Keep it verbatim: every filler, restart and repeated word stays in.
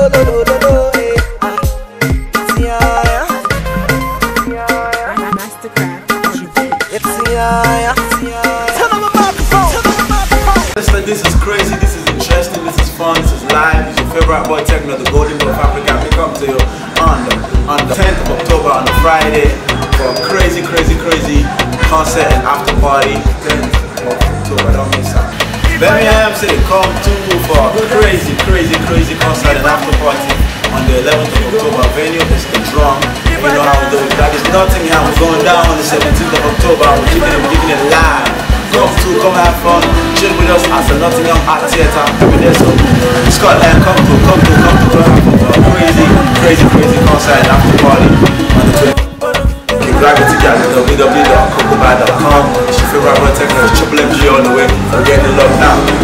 This is crazy, this is interesting, this is fun, this is live. It's your favorite boy Tekno, the golden boy of Africa. We come to you on the, on the tenth of October on a Friday for a crazy, crazy, crazy concert and after party. tenth of October, don't miss out. Birmingham City, come to for a crazy, crazy, crazy concert and after party on the eleventh of October. Venue is the Drum. You know how we do it. That is Nottingham. We're going down on the seventeenth of October. We're keeping it, we're keeping it live. Come to, come have fun, chill with us at the Nottingham Art Theatre. Over there, so Scotland, come to, come to, come to, come have fun for a crazy, crazy, crazy concert and after party on the twentieth. Gravity at w w w dot cocoba dot com. It's your favorite Tekno, Triple M G all the way. We're getting the love now.